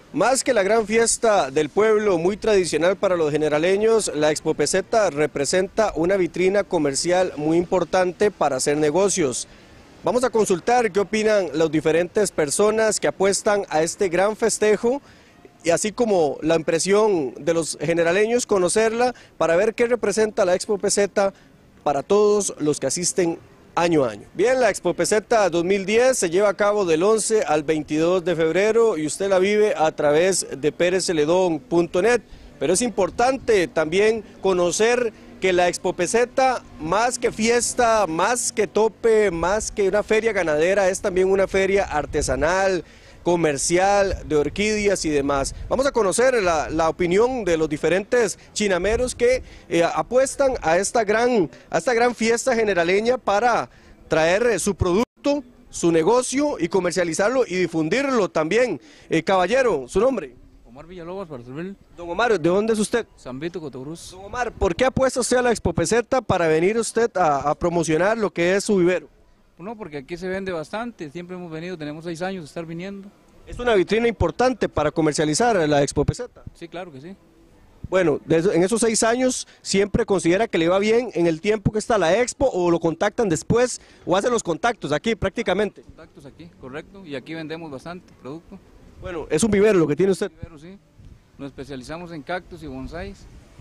Más que la gran fiesta del pueblo, muy tradicional para los generaleños, la Expo Peseta representa una vitrina comercial muy importante para hacer negocios. Vamos a consultar qué opinan las diferentes personas que apuestan a este gran festejo y así como la impresión de los generaleños, conocerla para ver qué representa la Expo Peseta para todos los que asisten año a año. Bien, la Expo Peseta 2010 se lleva a cabo del 11 al 22 de febrero y usted la vive a través de perezceledon.net, pero es importante también conocer que la Expo Peseta, más que fiesta, más que tope, más que una feria ganadera, es también una feria artesanal, comercial, de orquídeas y demás. Vamos a conocer la opinión de los diferentes chinameros que apuestan a esta gran fiesta generaleña para traer su producto, su negocio y comercializarlo y difundirlo también. Caballero, ¿su nombre? Omar Villalobos, para servir. Don Omar, ¿de dónde es usted? San Vito, Cotobruz. Don Omar, ¿por qué apuesta usted a la Expo Peseta para venir usted a promocionar lo que es su vivero? No, porque aquí se vende bastante, siempre hemos venido, tenemos 6 años de estar viniendo. ¿Es una vitrina importante para comercializar la Expo Peseta? Sí, claro que sí. Bueno, en esos 6 años, ¿siempre considera que le va bien en el tiempo que está la Expo o lo contactan después o hacen los contactos aquí prácticamente? Contactos aquí, correcto, y aquí vendemos bastante producto. Bueno, es un vivero lo que tiene usted. Vivero, sí. Nos especializamos en cactus y bonsáis.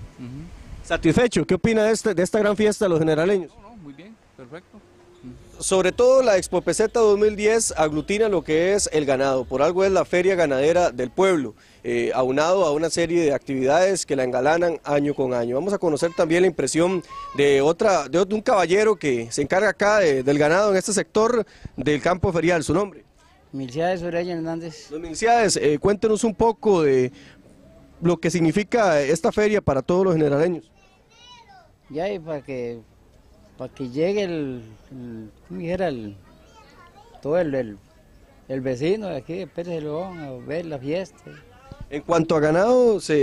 ¿Satisfecho? ¿Qué opina de esta gran fiesta de los generaleños? No, muy bien, perfecto. Sobre todo la Expo Peseta 2010 aglutina lo que es el ganado, por algo es la feria ganadera del pueblo, aunado a una serie de actividades que la engalanan año con año. Vamos a conocer también la impresión de un caballero que se encarga acá del ganado en este sector del campo ferial. ¿Su nombre? Milciades Oreña Hernández. Don Milciades, cuéntenos un poco de lo que significa esta feria para todos los generaleños. Ya, y para que llegue ¿cómo dijera? Todo el vecino de aquí de Pérez Celedón a ver la fiesta. En cuanto a ganado, se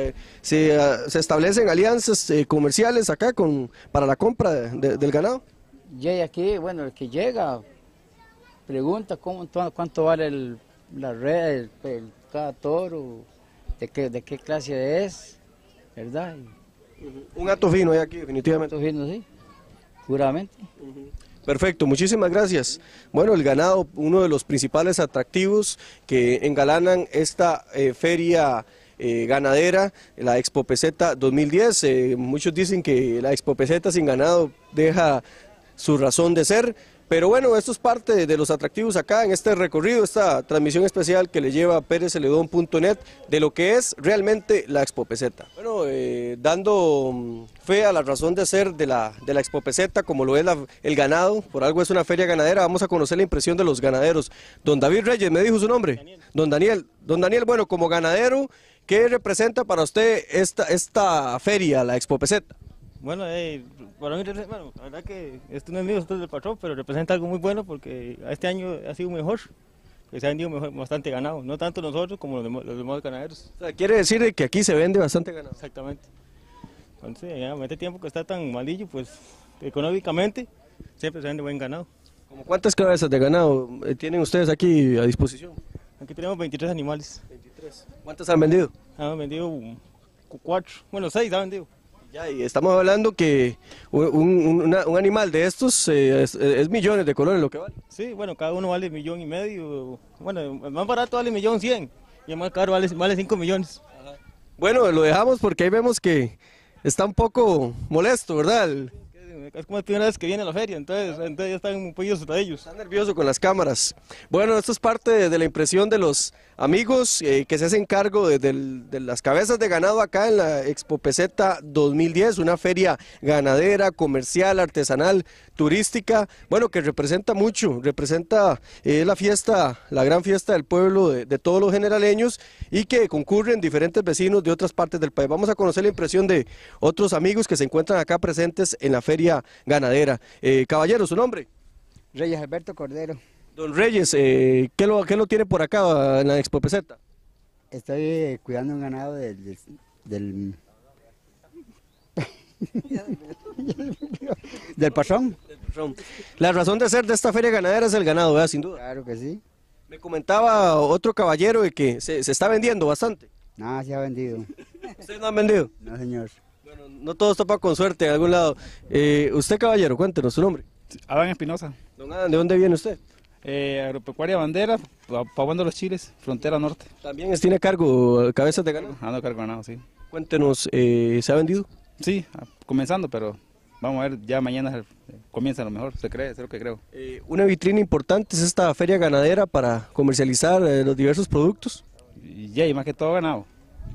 establecen alianzas comerciales acá para la compra del ganado. Ya, y aquí, bueno, el que llega pregunta cuánto vale la red, cada toro, de qué clase es, ¿verdad? Un acto fino hay aquí, definitivamente. Un acto fino, sí, puramente. Perfecto, muchísimas gracias. Bueno, el ganado, uno de los principales atractivos que engalanan esta feria ganadera, la Expo Peseta 2010. Muchos dicen que la Expo Peseta sin ganado deja su razón de ser. Pero bueno, esto es parte de los atractivos acá en este recorrido, esta transmisión especial que le lleva perezceledon.net de lo que es realmente la Expo Peseta. Bueno, dando fe a la razón de ser de la Expo Peseta, como lo es el ganado, por algo es una feria ganadera, vamos a conocer la impresión de los ganaderos. Don David Reyes, ¿me dijo su nombre? Daniel. Don Daniel, bueno, como ganadero, ¿qué representa para usted esta feria, la Expo Peseta? Bueno, para mí, bueno, la verdad que esto no es mío, esto es del patrón, pero representa algo muy bueno porque este año ha sido mejor, que se ha vendido bastante ganado, no tanto nosotros como los demás ganaderos. O sea, quiere decir que aquí se vende bastante ganado. Exactamente. Entonces, ya en este tiempo que está tan malillo, pues económicamente siempre se vende buen ganado. ¿Cómo cuántas cabezas de ganado tienen ustedes aquí a disposición? Aquí tenemos 23 animales. 23. ¿Cuántas han vendido? Han vendido 4, bueno 6 han vendido. Ya, y estamos hablando que un animal de estos es millones de colones lo que vale. Sí, bueno, cada uno vale 1,5 millones. Bueno, el más barato vale 1,100,000 y el más caro vale 5 millones. Ajá. Bueno, lo dejamos porque ahí vemos que está un poco molesto, ¿verdad? Es como la primera vez que viene a la feria, entonces ya están un poquillo asustadillos. Está nervioso con las cámaras. Bueno, esto es parte de la impresión de los amigos que se hacen cargo de las cabezas de ganado acá en la Expo Peseta 2010, una feria ganadera, comercial, artesanal, turística, bueno, que representa mucho, representa la fiesta, la gran fiesta del pueblo de todos los generaleños y que concurren diferentes vecinos de otras partes del país. Vamos a conocer la impresión de otros amigos que se encuentran acá presentes en la feria ganadera. Caballero, ¿su nombre? Reyes Alberto Cordero. Don Reyes, ¿qué lo tiene por acá en la Expo Peseta? Estoy cuidando un ganado del patrón. La razón de ser de esta feria ganadera es el ganado, ¿verdad? Sin duda. Claro que sí. Me comentaba otro caballero de que se está vendiendo bastante. Nada se ha vendido. ¿Ustedes no han vendido? No, señor. Bueno, no todos topa con suerte en algún lado. Usted, caballero, cuéntenos su nombre. Adán Espinosa, Don Adán, ¿de dónde viene usted? Agropecuaria Bandera, Pavón los Chiles, frontera norte. También tiene a cargo cabezas de ganado. Ando cargo ganado, sí. Cuéntenos, ¿se ha vendido? Sí, comenzando, pero vamos a ver, ya mañana comienza a lo mejor, se cree, es lo que creo. Una vitrina importante es esta feria ganadera para comercializar los diversos productos. Y más que todo ganado.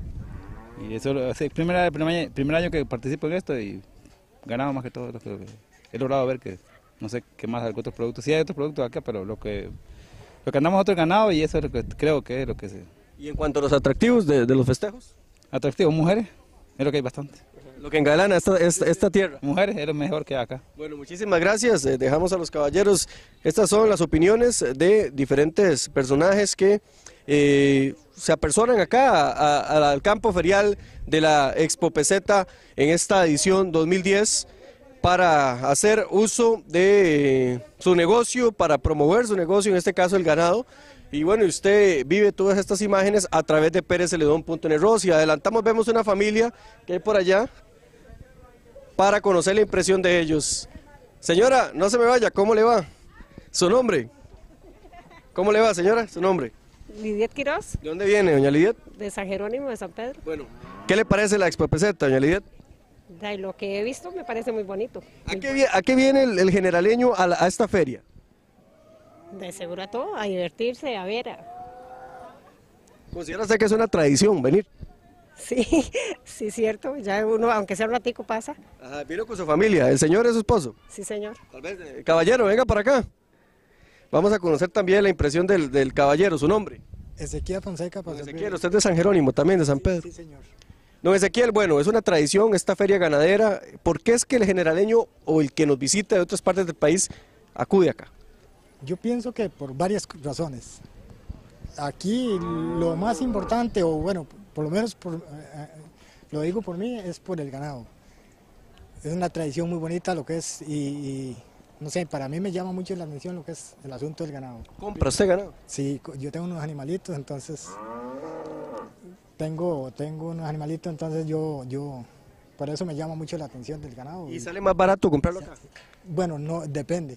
Y eso es el primer año que participo en esto y ganado más que todo. Lo que he logrado ver que no sé qué más hay otros productos. Sí hay otros productos acá, pero lo que andamos nosotros es ganado y eso es lo que creo que es lo que se... Y en cuanto a los atractivos de los festejos, Atractivo, mujeres, es lo que hay bastante. lo que engalana esta tierra. Mujeres es lo mejor que hay acá. Bueno, muchísimas gracias. Dejamos a los caballeros. Estas son las opiniones de diferentes personajes que se apersonan acá al campo ferial de la Expo Peseta en esta edición 2010 para hacer uso de su negocio, para promover su negocio, en este caso el ganado. Y bueno, usted vive todas estas imágenes a través de perezceledón.net. Rosy, adelantamos, vemos una familia que hay por allá para conocer la impresión de ellos. Señora, no se me vaya, ¿cómo le va? ¿Su nombre? ¿Cómo le va, señora? ¿Su nombre? Lidiet Quiroz, ¿De dónde viene, doña Lidiet? de San Jerónimo de San Pedro. Bueno, ¿qué le parece la Expo Peseta, doña Lidiet? De lo que he visto me parece muy bonito. ¿A qué viene el generaleño a esta feria? De seguro a todo, a divertirse, a ver. ¿Considera usted que es una tradición venir? Sí, sí, cierto. Ya uno, aunque sea un ratico, pasa. Ajá, vino con su familia, ¿el señor es su esposo? Sí, señor. Tal vez, caballero, venga para acá. Vamos a conocer también la impresión del caballero, su nombre. Ezequiel Fonseca. Don Ezequiel, usted es de San Jerónimo, también de San Pedro. Sí, señor. Don Ezequiel, bueno, es una tradición esta feria ganadera. ¿Por qué es que el generaleño o el que nos visita de otras partes del país acude acá? Yo pienso que por varias razones. Aquí lo más importante, o bueno, por lo menos lo digo por mí, es por el ganado. Es una tradición muy bonita lo que es y no sé, para mí me llama mucho la atención lo que es el asunto del ganado. ¿Compra usted ganado? Sí, yo tengo unos animalitos, entonces tengo unos animalitos, entonces yo por eso me llama mucho la atención del ganado. ¿Y sale más barato comprarlo acá? Bueno, no, depende,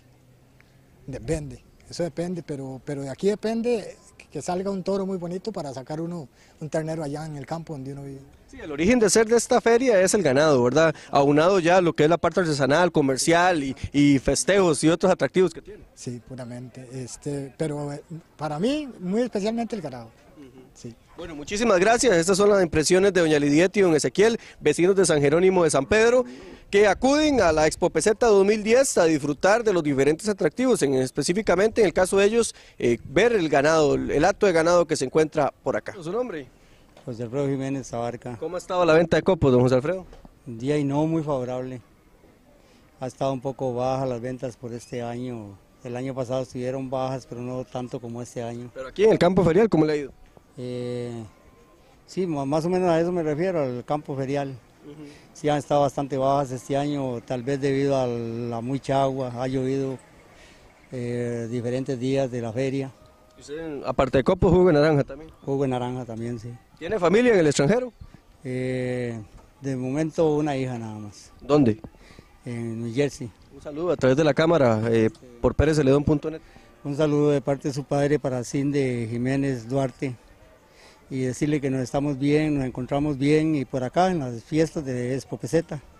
eso depende, pero de aquí depende que salga un toro muy bonito para sacar un ternero allá en el campo donde uno vive. Sí, el origen de ser de esta feria es el ganado, ¿verdad? Aunado ya a lo que es la parte artesanal, comercial y festejos y otros atractivos que tiene. Sí, puramente, pero para mí muy especialmente el ganado. Sí. Bueno, muchísimas gracias. Estas son las impresiones de doña Lidiet y don Ezequiel, vecinos de San Jerónimo de San Pedro, que acuden a la Expo Peseta 2010 a disfrutar de los diferentes atractivos, específicamente en el caso de ellos, ver el ganado, el acto de ganado que se encuentra por acá. ¿Su nombre? José Alfredo Jiménez Abarca. ¿Cómo ha estado la venta de copos, don José Alfredo? Un día y no muy favorable. Ha estado un poco baja las ventas por este año. El año pasado estuvieron bajas, pero no tanto como este año. Pero aquí en el campo ferial, ¿cómo le ha ido? Sí, más o menos a eso me refiero, al campo ferial. Sí han estado bastante bajas este año, tal vez debido a la mucha agua, ha llovido diferentes días de la feria. ¿Y usted, aparte de copos, jugo de naranja también? Jugo de naranja también, sí. ¿Tiene familia en el extranjero? De momento una hija nada más, ¿Dónde? en New Jersey. Un saludo a través de la cámara por perezceledón.net. Un saludo de parte de su padre para Cinde Jiménez Duarte y decirle que nos estamos bien, nos encontramos bien y por acá en las fiestas de Expo Peseta.